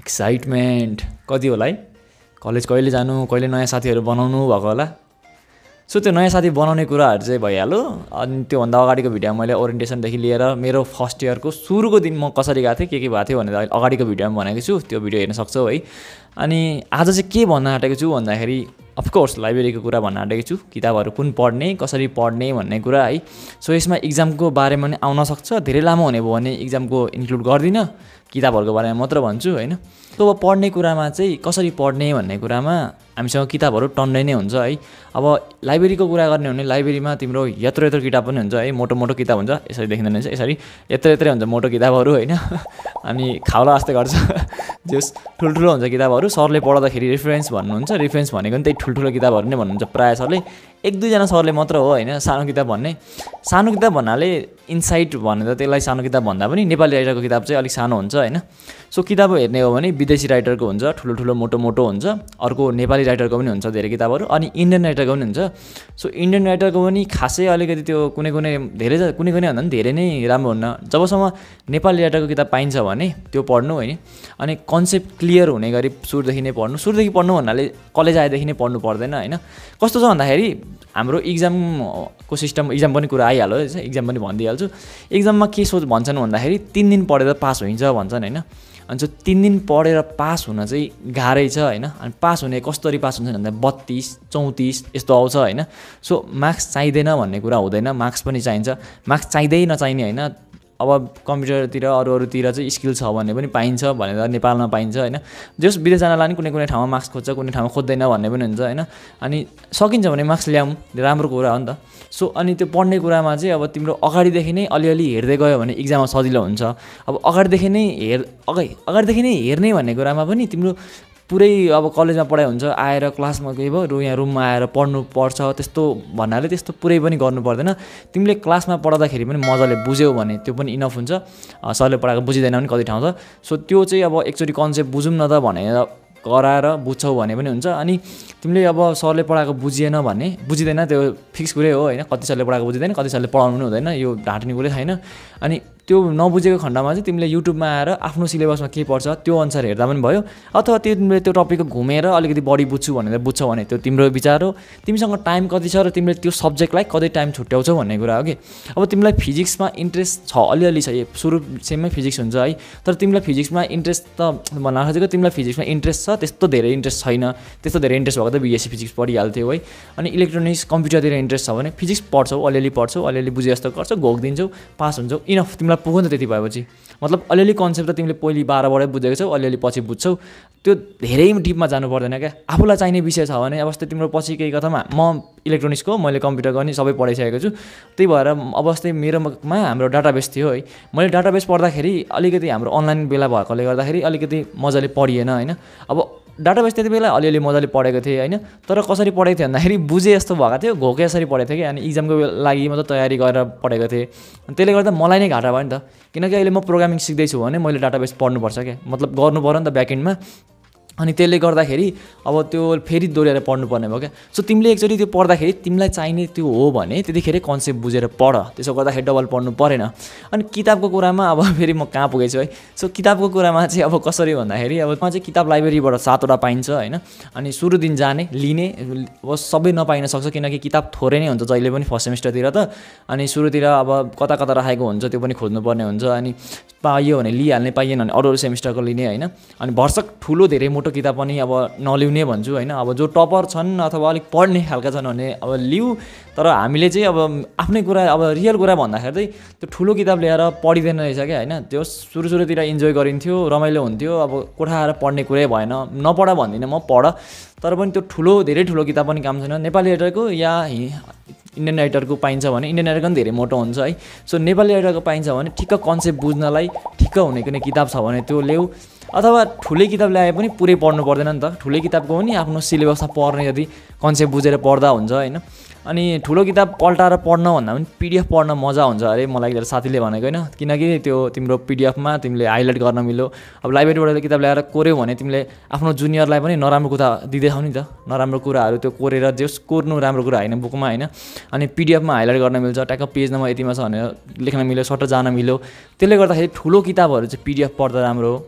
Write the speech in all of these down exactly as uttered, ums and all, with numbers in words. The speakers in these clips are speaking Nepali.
एक्साइटमेन्ट कति होला है कलेज कहिले जानु कहिले नयाँ साथीहरू बनाउनु भएको होला सो त्यो नयाँ साथी बनाउने कुराहरू चाहिँ भइहाल्यो अनि त्योभन्दा अगाडिको भिडियोमा मैले ओरिएन्टेसनदेखि लिएर मेरो फर्स्ट इयरको सुरुको दिन म कसरी गएको थिएँ के के भएको थियो भनेर अगाडिको भिडियोमा भनेको छु त्यो भिडियो हेर्न सक्छौ है अनि आज चाहिँ के भन्न आँटेको छु भन्दाखेरि अफकोर्स लाइब्रेरीको कुरा भन्न आँटेको छु किताबहरू कुन पढ्ने कसरी पढ्ने भन्ने कुरा है सो यसमा इक्जामको बारेमा पनि आउन सक्छ धेरै लामो हुने भयो भने इक्जामको इन्क्लुड गर्दिनँ किताबहरूको बारेमा मात्र भन्छु होइन तो अब पढ्ने कुरामा चाहिँ कसरी पढ्ने भन्ने कुरामा हामीसँग किताबहरू टन्नै नै हुन्छ है अब लाइब्रेरीको कुरा गर्ने हो भने लाइब्रेरीमा तिम्रो यत्रो यत्रो किताब पनि हुन्छ है मोटो मोटो किताब हुन्छ यसरी देखिँदैन रहेछ यसरी यत्रो यत्रै हुन्छ मोटो किताबहरू होइन अनि खाउला जस्तै गर्छ जस ठुल्ठुलो हुन्छ किताबहरू सरले पढ्दाखेरि रेफरेन्स भन्नुहुन्छ रेफरेन्स भनेको नि त्यही ठुल्ठुलो किताबहरू नै भन्नुहुन्छ प्रायः सरले एक दुईजना सरले मात्र हो होइन सानो किताब भन्ने सानो किताब भन्नाले इन्साइट भनेर त्यसलाई सानो किताब भन्दा पनि नेपाली राइटरको किताब चाहिँ अलिक सानो हुन्छ होइन सो किताब हेर्ने हो भने विदेशी राइटरको हुन्छ ठुलो ठुलो मोटो मोटो हुन्छ अर्को नेपाली राइटरको पनि हुन्छ धेरै किताबहरू अनि इन्डियन राइटरको पनि हुन्छ सो इन्डियन राइटरको पनि खासै अलिकति त्यो कुनै कुनै धेरै कुनै कुनै भन्दा पनि धेरै नै राम्रो हुन्न जबसम्म नेपाली राइटरको किताब पाइन्छ भने त्यो पढ्नु होइन अनि कन्सेप्ट क्लियर हुने गरी सुरुदेखि नै पढ्नु सुरुदेखि पढ्नु भन्नाले कलेज आएदेखि नै पढ्नु पर्दैन होइन कस्तो छ भन्दाखेरि हाम्रो इक्जामको सिस्टम इक्जाम पनि कुरा आइहाल्यो इक्जाम पनि भनिदिइहाल्छु इक्जाममा के सोच भन्छन् भन्दाखेरि तिन दिन पढेर पास हुन्छ भन्छन् होइन अनि चाहिँ तिन दिन पढेर पास हुन चाहिँ गाह्रै छ होइन अनि पास हुने कसरी पास हुन्छ भन्दा बत्तिस चौतिस यस्तो आउँछ होइन सो मार्क्स चाहिँदैन भन्ने कुरा हुँदैन मार्क्स पनि चाहिन्छ मार्क्स चाहिँदै नचाहिने होइन अब कम्प्युटरतिर अरू अरूतिर चाहिँ स्किल छ भन्ने पनि पाइन्छ भनेर नेपालमा पाइन्छ होइन जस विदेश जानलाई पनि कुनै कुनै ठाउँमा मार्क्स खोज्छ कुनै ठाउँमा खोज्दैन भन्ने पनि हुन्छ होइन अनि सकिन्छ भने मार्क्स ल्याउँ राम्रो कुरा हो नि त सो अनि त्यो पढ्ने कुरामा चाहिँ अब तिम्रो अगाडिदेखि नै अलिअलि हेर्दै गयो भने इक्जाममा सजिलो हुन्छ अब अगाडिदेखि नै हेर अगाडि अगाडिदेखि नै हेर्ने भन्ने कुरामा पनि तिम्रो पुरै अब कलेजमा पढाइ हुन्छ आएर क्लासमा गयो भयो यहाँ रुममा आएर पढ्नु पर्छ त्यस्तो भन्नाले त्यस्तो पुरै पनि गर्नु पर्दैन तिमीले क्लासमा पढाउँदाखेरि पनि मजाले बुझ्यौ भने त्यो पनि इनफ हुन्छ सरले पढाएको बुझिँदैन भने कति ठाउँ छ सो त्यो चाहिँ अब एकचोटि कन्सेप्ट बुझौँ न त भनेर गराएर बुझ्छौ भने पनि हुन्छ अनि तिमीले अब सरले पढाएको बुझिएन भने बुझिँदैन त्यो फिक्स कुरै हो होइन कति सरले पढाएको बुझिँदैन कति सरले पढाउनु पनि हुँदैन यो ढाँट्ने कुरै छैन अनि त्यो नबुझेको खण्डमा चाहिँ तिमीले युट्युबमा आएर आफ्नो सिलेबसमा के पर्छ त्यो अनुसार हेर्दा पनि भयो अथवा त्यो तिमीले त्यो टपिकको घुमेर अलिकति बढी बुझ्छु भनेर बुझ्छौ भने त्यो तिम्रो विचार हो तिमीसँग टाइम कति छ र तिमीले त्यो सब्जेक्टलाई कति टाइम छुट्याउँछौ भन्ने कुरा हो कि अब तिमीलाई फिजिक्समा इन्ट्रेस्ट छ अलिअलि छ सुरु सेममै फिजिक्स हुन्छ है तर तिमीलाई फिजिक्समा इन्ट्रेस्ट त भन्न खोजेको तिमीलाई फिजिक्समा इन्ट्रेस्ट छ त्यस्तो धेरै इन्ट्रेस्ट छैन त्यस्तो धेरै इन्ट्रेस्ट भएको त बिएससी फिजिक्स पढिहाल्थ्यौ है अनि इलेक्ट्रोनिक्स कम्प्युटरतिर इन्ट्रेस्ट छ भने फिजिक्स पढ्छौ अलिअलि पढ्छौ अलिअलि बुझे जस्तो गर्छौ घोकिदिन्छौ पास हुन्छौ इनफ तिमीलाई पुग्यो नि त त्यति भएपछि मतलब अलिअलि कन्सेप्ट त तिमीले पहिले बाह्रबाटै बुझेको छौ अलिअलि पछि बुझ्छौ त्यो धेरै डिपमा जानु पर्दैन क्या आफूलाई चाहिने विषय छ भने अब जस्तै तिम्रो पछि केही कथामा म इलेक्ट्रोनिक्सको मैले कम्प्युटर गर्ने सबै पढाइसकेको छु त्यही भएर अब जस्तै मेरोमा हाम्रो डाटाबेस थियो है मैले डाटाबेस पढ्दाखेरि अलिकति हाम्रो अनलाइन बेला भएकोले गर्दाखेरि अलिकति मजाले पढिएन होइन अब डाटाबेस त्यति बेला अलिअलि मजाले पढेको थिएँ होइन तर कसरी पढेको थिएँ भन्दाखेरि बुझे जस्तो भएको थियो घोके यसरी पढेको थिएँ कि अनि इक्जामको लागि मात्रै तयारी गरेर पढेको थिएँ त्यसले गर्दा मलाई नै घाटा भयो नि त किनकि अहिले म प्रोग्रामिङ सिक्दैछु भने मैले डाटाबेस पढ्नुपर्छ क्या मतलब गर्नु पऱ्यो नि त ब्याकएन्डमा अनि त्यसले गर्दाखेरि अब त्यो फेरि दोहोऱ्याएर पढ्नुपर्ने भयो क्या सो तिमीले एकचोटि त्यो पढ्दाखेरि तिमीलाई चाहिने त्यो हो भने त्यतिखेर कन्सेप्ट बुझेर पढ त्यसो गर्दाखेरि डबल पढ्नु परेन अनि किताबको कुरामा अब फेरि म कहाँ पुगेछु है सो किताबको कुरामा चाहिँ अब कसरी भन्दाखेरि अब म चाहिँ किताब लाइब्रेरीबाट सातवटा पाइन्छ होइन अनि सुरु दिन जाने लिने अब सबै नपाइन सक्छ किनकि किताब थोरै नै हुन्छ जहिले पनि फर्स्ट सेमिस्टरतिर त अनि सुरुतिर अब कता कता राखेको हुन्छ त्यो पनि खोज्नुपर्ने हुन्छ अनि पाइयो भने लिइहाल्ने पाइएन भने अरू अरू सेमिस्टरको लिने होइन अनि भर्सक ठुलो धेरै मोटो किताब पनि अब नलिउने भन्छु होइन अब जो टपर छन् अथवा अलिक पढ्ने खालका छन् भने अब लिऊ तर हामीले चाहिँ अब आफ्नै कुरा अब रियल कुरा भन्दाखेरि चाहिँ त्यो ठुलो किताब ल्याएर पढिँदैन रहेछ क्या होइन त्यो सुरु सुरुतिर इन्जोय गरिन्थ्यो रमाइलो हुन्थ्यो अब कोठा आएर पढ्ने कुरै भएन नपढ भन्दिनँ म पढ तर पनि त्यो ठुलो धेरै ठुलो किताब पनि काम छैन नेपाली राइटरको या इन्डियन राइटरको पाइन्छ भने इन्डियन राइटरको पनि धेरै मोटो हुन्छ है सो नेपाली राइटरको पाइन्छ भने ठिक्क कन्सेप्ट बुझ्नलाई ठिक्क हुने कुनै किताब छ भने त्यो ल्याऊ अथवा ठुलै किताब ल्याए पनि पुरै पढ्नु पर्दैन नि त ठुलै किताबको पनि आफ्नो सिलेबसमा पढ्ने यदि कन्सेप्ट बुझेर पढ्दा हुन्छ होइन अनि ठुलो किताब पल्टाएर पढ्न भन्दा पनि पिडिएफ पढ्न मजा हुन्छ अरे मलाई एकजना साथीले भनेको होइन किनकि त्यो तिम्रो पिडिएफमा तिमीले हाइलाइट गर्न मिल्यो अब लाइब्रेरीबाट किताब ल्याएर कोर्यो भने तिमीले आफ्नो जुनियरलाई पनि नराम्रो कुरा दिँदैछौ नि त नराम्रो कुराहरू त्यो कोरेर जस कोर्नु राम्रो कुरा होइन बुकमा होइन अनि पिडिएफमा हाइलाइट गर्न मिल्छ ट्याक्क पेज नम्बर यतिमा छ भनेर लेख्न मिल्यो सट्ट जान मिल्यो त्यसले गर्दाखेरि ठुलो किताबहरू चाहिँ पिडिएफ पढ्दा राम्रो हो होइन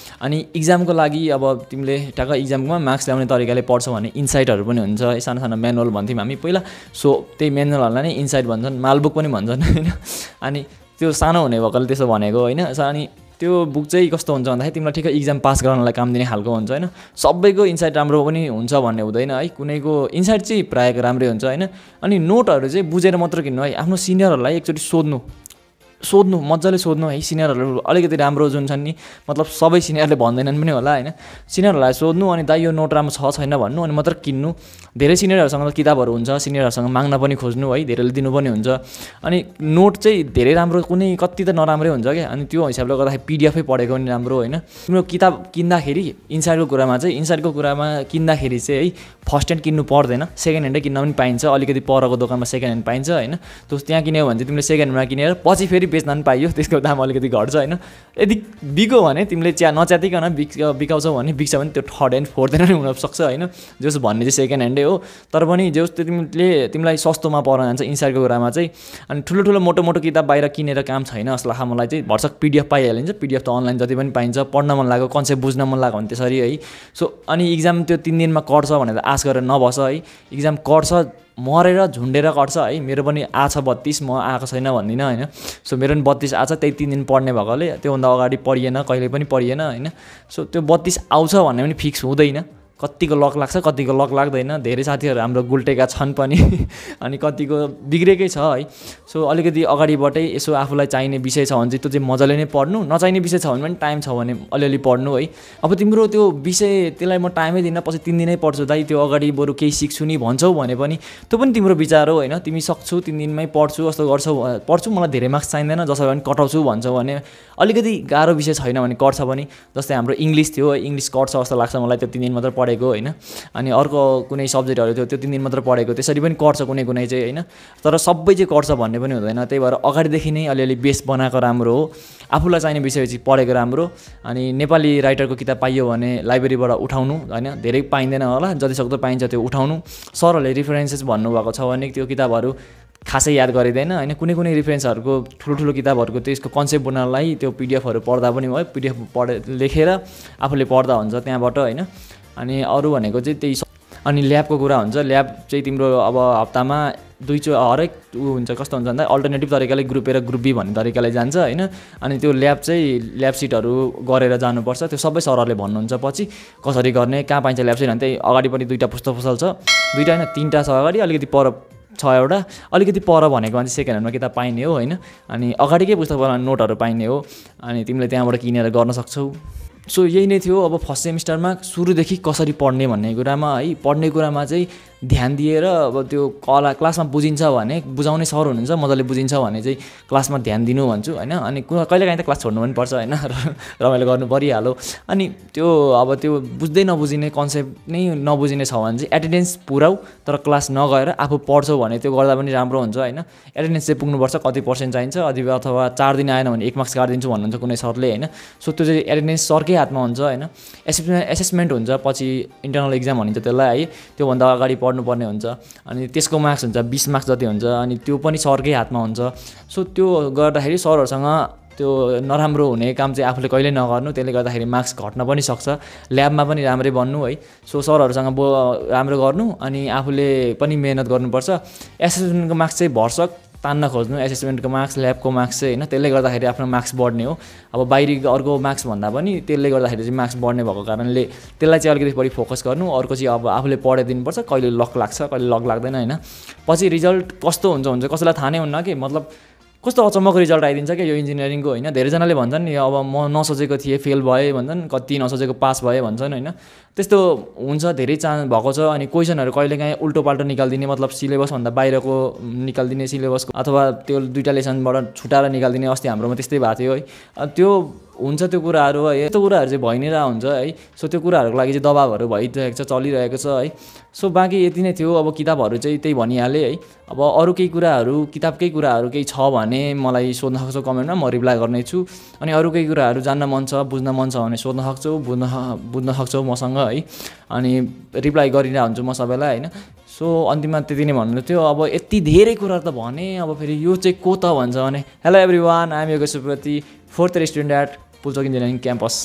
अनि इक्जामको लागि अब तिमीले टक्क इक्जाममा मार्क्स ल्याउने तरिकाले पढ्छौ भने इन्साइटहरू पनि हुन्छ, सानो सानो म्यानुअल भन्थ्यौँ हामी पहिला। सो त्यही म्यानुअलहरूलाई नै इन्साइट भन्छन्, मालबुक पनि भन्छन् होइन। अनि त्यो सानो हुने भएकोले त्यसो भनेको होइन। अनि त्यो बुक चाहिँ कस्तो हुन्छ भन्दाखेरि तिमीलाई ठिकै इक्जाम पास गर्नलाई काम दिने खालको हुन्छ होइन। सबैको इन्साइट राम्रो पनि हुन्छ भन्ने हुँदैन है, कुनैको इन्साइट चाहिँ प्रायःको राम्रै हुन्छ होइन। अनि नोटहरू चाहिँ बुझेर मात्र किन्नु है, आफ्नो सिनियरहरूलाई एकचोटि सोध्नु सोध्नु मजाले सोध्नु है। सिनियरहरू अलिकति राम्रो जुन छन् नि, मतलब सबै सिनियरले भन्दैनन् पनि होला होइन। सिनियरहरूलाई सोध्नु अनि दाइ यो नोट राम्रो छ छैन भन्नु अनि मात्र किन्नु। धेरै सिनियरहरूसँग त किताबहरू हुन्छ, सिनियरहरूसँग माग्न पनि खोज्नु है, धेरैले दिनु पनि हुन्छ। अनि नोट चाहिँ धेरै राम्रो, कुनै कति त नराम्रै हुन्छ क्या। अनि त्यो हिसाबले गर्दाखेरि पिडिएफै पढेको पनि राम्रो होइन। तिम्रो किताब किन्दाखेरि इन्साइडको कुरामा चाहिँ इन्साइडको कुरामा किन्दाखेरि चाहिँ है फर्स्ट ह्यान्ड किन्नु पर्दैन, सेकेन्ड ह्यान्डै किन्न पनि पाइन्छ। अलिकति परको दोकानमा सेकेन्ड ह्यान्ड पाइन्छ होइन। त्यो त्यहाँ किन्यो भने चाहिँ तिमीले सेकेन्ड ह्यान्डमा किनेर पछि फेरि बेच्न पनि पाइयो, त्यसको दाम अलिकति घट्छ होइन। यदि बिक्यो भने तिमीले च्या नच्यातिकन बिक बिकाउँछौ भने बिक्छ भने त्यो थर्ड ह्यान्ड फोर्थ ह्यान्ड पनि हुनसक्छ होइन। जस भन्ने चाहिँ सेकेन्ड ह्यान्डै हो, तर पनि जस तिमीले तिमीलाई सस्तोमा पर्न जान्छ इन्साइडको कुरामा चाहिँ। अनि ठुलो ठुलो मोटो मोटो किताब बाहिर किनेर काम छैन जस्तो लाग्छ मलाई चाहिँ। भर्सक पिडिएफ पाइहालिन्छ, पिडिएफ त अनलाइन जति पनि पाइन्छ। पढ्न मन लाग्यो, कन्सेप्ट बुझ्न मन लाग्यो भने त्यसरी है। सो अनि इक्जाम त्यो तिन दिनमा कट्छ भनेर आश गरेर नबस है। इक्जाम कट्छ मरेर झुन्डेर कट्छ है। मेरो पनि आछ बत्तिस, म आएको छैन भन्दिनँ होइन। सो मेरो पनि बत्तिस आछ, त्यही तिन दिन पढ्ने भएकोले त्योभन्दा अगाडि पढिएन, कहिले पनि पढिएन होइन। सो त्यो बत्तिस आउँछ भन्ने पनि फिक्स हुँदैन, कतिको लक लाग्छ कतिको लक लाग्दैन। धेरै साथीहरू हाम्रो गुल्टेका छन् पनि अनि कतिको बिग्रेकै छ है। सो अलिकति अगाडिबाटै यसो आफूलाई चाहिने विषय छ भने चाहिँ त्यो चाहिँ मजाले नै पढ्नु, नचाहिने विषय छ भने पनि टाइम छ भने अलिअलि पढ्नु है। अब तिम्रो त्यो विषय त्यसलाई म टाइमै दिन्न, पछि तिन दिनै पढ्छु दाइ, त्यो अगाडि बरु केही सिक्छु नि भन्छौ भने पनि त्यो पनि तिम्रो विचार हो होइन। तिमी सक्छु तिन दिनमै पढ्छु जस्तो गर्छौ, पढ्छु मलाई धेरै मार्क्स चाहिँदैन जसरी पनि कटाउँछु भन्छौ भने अलिकति गाह्रो विषय छैन भने कट्छ पनि। जस्तै हाम्रो इङ्ग्लिस थियो, इङ्ग्लिस कट्छ जस्तो लाग्छ मलाई, त्यो तिन दिन मात्र पढेको होइन। अनि अर्को कुनै सब्जेक्टहरू थियो त्यो तिन दिन मात्र पढेको, त्यसरी पनि कट्छ कुनै कुनै चाहिँ होइन। तर सबै चाहिँ कट्छ भन्ने पनि हुँदैन। त्यही भएर अगाडिदेखि नै अलिअलि बेस बनाएको राम्रो हो। आफूलाई चाहिने विषय चाहिँ पढेको राम्रो। अनि नेपाली राइटरको किताब पाइयो भने लाइब्रेरीबाट उठाउनु होइन, धेरै पाइँदैन होला, जतिसक्दो पाइन्छ त्यो उठाउनु। सरहरूले रिफरेन्सेस भन्नुभएको छ भने त्यो किताबहरू खासै याद गरिँदैन होइन। कुनै कुनै रिफरेन्सहरूको ठुलो ठुलो किताबहरूको त्यसको कन्सेप्ट बनाउनलाई त्यो पिडिएफहरू पढ्दा पनि भयो, पिडिएफ पढे लेखेर आफूले पढ्दा हुन्छ त्यहाँबाट होइन। अनि अरू भनेको चाहिँ त्यही। अनि ल्याबको कुरा हुन्छ, ल्याब चाहिँ तिम्रो अब हप्तामा दुईचो हरेक ऊ हुन्छ, कस्तो हुन्छ भन्दा अल्टरनेटिभ तरिकाले ग्रुप ए र ग्रुप बी भन्ने तरिकाले जान्छ होइन। अनि त्यो ल्याब चाहिँ ल्याब सिटहरू गरेर जानुपर्छ, त्यो सबै सरहरूले भन्नुहुन्छ पछि कसरी गर्ने, कहाँ पाइन्छ ल्याब सिट भने त्यही अगाडिपट्टि दुईवटा पुस्तक पसल छ, दुईवटा होइन तिनवटा छ अगाडि, अलिकति पर छ एउटा, अलिकति पर भनेको भने चाहिँ सेकेन्ड ह्यान्डमा किताब पाइने हो होइन। अनि अगाडिकै पुस्तकमा नोटहरू पाइने हो, अनि तिमीले त्यहाँबाट किनेर गर्न सक्छौ। सो यही नै थियो अब फर्स्ट सेमिस्टरमा सुरुदेखि कसरी पढ्ने भन्ने कुरामा है। पढ्ने कुरामा चाहिँ ध्यान दिएर अब त्यो कला क्लासमा बुझिन्छ भने, बुझाउने सर हुनुहुन्छ मजाले बुझिन्छ भने चाहिँ क्लासमा ध्यान दिनु भन्छु होइन। अनि कहिलेकाहीँ त क्लास छोड्नु पनि पर्छ होइन, रमाइलो गर्नु परिहाल्यो। अनि त्यो अब त्यो बुझ्दै नबुझिने कन्सेप्ट नै नबुझिने छ भने चाहिँ एटेन्डेन्स पुऱ्याउ, तर क्लास नगएर आफू पढ्छौ भने त्यो गर्दा पनि राम्रो हुन्छ होइन। एटेन्डेन्स चाहिँ पुग्नुपर्छ, कति पर्सेन्ट चाहिन्छ, अथवा अथवा चार दिन आएन भने एक मार्क्स काटिदिन्छु भन्नुहुन्छ कुनै सरले होइन। सो त्यो चाहिँ एटेन्डेन्स सरकै हातमा हुन्छ होइन। एसेसमेन्ट एसेसमेन्ट हुन्छ पछि, इन्टरनल इक्जाम भनिन्छ त्यसलाई है, त्योभन्दा अगाडि पढ्नुपर्ने हुन्छ। अनि त्यसको मार्क्स हुन्छ बिस मार्क्स जति हुन्छ, अनि त्यो पनि सरकै हातमा हुन्छ। सो त्यो गर्दाखेरि सरहरूसँग त्यो नराम्रो हुने काम चाहिँ आफूले कहिल्यै नगर्नु, त्यसले गर्दाखेरि मार्क्स घट्न पनि सक्छ। ल्याबमा पनि राम्रै बन्नु है। सो सरहरूसँग बो राम्रो गर्नु, अनि आफूले पनि मेहनत गर्नुपर्छ। एसेसमेन्टको मार्क्स चाहिँ भर्सक तान्न खोज्नु, एसेसमेन्टको मार्क्स ल्याबको मार्क्स चाहिँ होइन, त्यसले गर्दाखेरि आफ्नो मार्क्स बढ्ने हो। अब बाहिरी अर्को मार्क्स भन्दा पनि त्यसले गर्दाखेरि चाहिँ मार्क्स बढ्ने भएको कारणले त्यसलाई चाहिँ अलिकति बढी फोकस गर्नु। अर्को चाहिँ अब आफूले पढाइदिनुपर्छ, कहिले लक लाग्छ कहिले लक लाग्दैन होइन। पछि रिजल्ट कस्तो हुन्छ हुन्छ कसैलाई थाहा नै हुन्न कि, मतलब कस्तो अचम्मको रिजल्ट आइदिन्छ क्या यो इन्जिनियरिङको होइन। धेरैजनाले भन्छन् नि अब म नसोचेको थिएँ फेल भएँ भन्छन्, कति नसोचेको पास भएँ भन्छन् होइन। त्यस्तो हुन्छ, धेरै चान्स भएको छ। अनि क्वेसनहरू कहिलेकाहीँ उल्टो पाल्टो निकालिदिने, मतलब सिलेबसभन्दा बाहिरको निकालिदिने, सिलेबसको अथवा त्यो दुईवटा लेसनबाट छुटाएर निकालिदिने। अस्ति हाम्रोमा त्यस्तै भएको थियो है। त्यो हुन्छ त्यो कुराहरू है, यस्तो कुराहरू चाहिँ भइ नै रहेको हुन्छ है। सो त्यो कुराहरूको लागि चाहिँ दबाबहरू भइरहेको छ, चलिरहेको छ है। सो बाँकी यति नै थियो। अब किताबहरू चाहिँ त्यही भनिहालेँ है। अब अरू केही कुराहरू, किताबकै कुराहरू केही छ भने मलाई सोध्न सक्छौ कमेन्टमा, म रिप्लाई गर्नेछु। अनि अरू केही कुराहरू जान्न मन छ, बुझ्न मन छ भने सोध्न सक्छौ, बुझ्न बुझ्न सक्छौ मसँग है। अनि रिप्लाई गरिरहेको हुन्छु म सबैलाई होइन। सो अन्तिममा त्यति नै भन्नु थियो। अब यति धेरै कुरा त भने, अब फेरि यो चाहिँ को त भन्छ भने, hello everyone, I am Yogesh Subrati, fourth year student at Pulchowk engineering campus.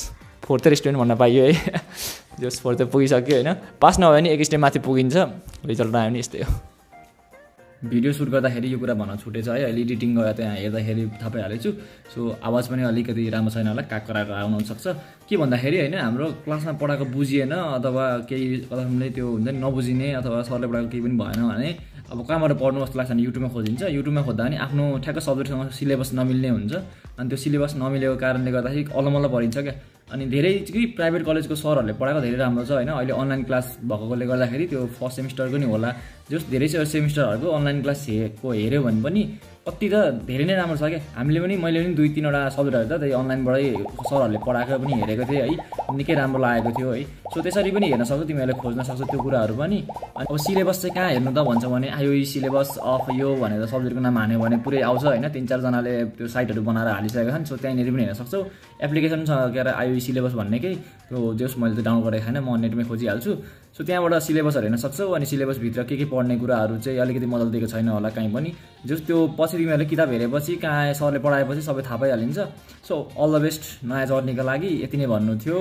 Fourth student भन्न पाइयो है जस फोर्थ पुगिसक्यो होइन पास नभए पनि एक स्टेप माथि पुगिन्छ रिजल्ट आयो भने यस्तै हो भिडियो सुट गर्दाखेरि यो कुरा भन्न छुटेछ है अहिले एडिटिङ गरेर त्यहाँ हेर्दाखेरि थाहा पाइहालेछु सो आवाज पनि अलिकति राम्रो छैन होला काक कराएर आउन सक्छ के भन्दाखेरि होइन हाम्रो क्लासमा पढाएको बुझिएन अथवा केही कथाले त्यो हुन्छ नि नबुझिने अथवा सरले पढाएको केही पनि भएन भने अब कहाँबाट पढ्नु जस्तो लाग्छ भने युट्युबमा खोजिन्छ युट्युबमा खोज्दा पनि आफ्नो ठ्याक्क सब्जेक्टसँग सिलेबस नमिल्ने हुन्छ अनि त्यो सिलेबस नमिलेको कारणले गर्दाखेरि अलमल्ल परिन्छ क्या अनि धेरै कि प्राइभेट कलेजको सरहरूले पढाएको धेरै राम्रो छ होइन अहिले अनलाइन क्लास भएकोले गर्दाखेरि त्यो फर्स्ट सेमिस्टरको नि होला जस धेरै सेमिस्टरहरूको अनलाइन क्लास हेरेको हेऱ्यो भने पनि कति त धेरै नै राम्रो छ क्या हामीले पनि मैले पनि दुई तिनवटा सब्जेक्टहरू त त्यही अनलाइनबाटै सरहरूले पढाएको पनि हेरेको थिएँ है निकै राम्रो लागेको थियो है सो त्यसरी पनि हेर्न सक्छौ तिमीहरूले खोज्न सक्छौ त्यो कुराहरू पनि अनि अब सिलेबस चाहिँ कहाँ हेर्नु त भन्छ भने आयो सिलेबस अफ यो भनेर सब्जेक्टको नाम हान्यो भने पुरै आउँछ होइन तिन चारजनाले त्यो साइटहरू बनाएर हालिसकेका छन् सो त्यहाँनिर पनि हेर्न सक्छौ एप्लिकेसन छ के अरे आयो सिलेबस भन्नेकै त्यो जस मैले त डाउनलोड गरेको छैन म नेटमै खोजिहाल्छु सो त्यहाँबाट सिलेबसहरू हेर्न सक्छौ अनि सिलेबसभित्र के के पढ्ने कुराहरू चाहिँ अलिकति मजाले दिएको छैन होला कहीँ पनि जस त्यो पछि तिमीहरूले किताब हेरेपछि कहाँ सरले पढाएपछि सबै थाहा पाइहालिन्छ सो अल द बेस्ट नयाँ जर्नीको लागि यति नै भन्नु थियो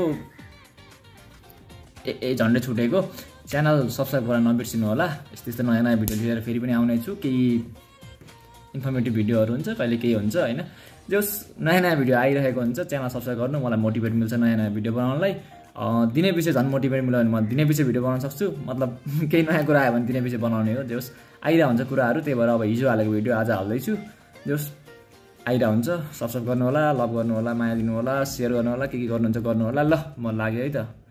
ए ए झन्डै छुटेको च्यानल सब्सक्राइब गर्न नबिर्सिनु होला यस्तो यस्तो नयाँ नयाँ भिडियो लिएर फेरि पनि आउने छु केही इन्फर्मेटिभ भिडियोहरू हुन्छ कहिले केही हुन्छ होइन जस नयाँ नयाँ भिडियो आइरहेको हुन्छ च्यानल सब्सक्राइब गर्नु मलाई मोटिभेट मिल्छ नयाँ नयाँ भिडियो बनाउनलाई दिनै पछि झन् मोटिभेट मिल्यो भने म दिनै पछि भिडियो बनाउन सक्छु मतलब केही नयाँ कुरा आयो भने दिनै पछि बनाउने हो जस आइरहेको हुन्छ कुराहरू त्यही भएर अब हिजो हालेको भिडियो आज हाल्दैछु जस आइरहेको हुन्छ सब्सक्राइब गर्नु होला लभ गर्नु होला माया दिनु होला सेयर गर्नु होला के के गर्नुहुन्छ गर्नु होला ल म लाग्यो है त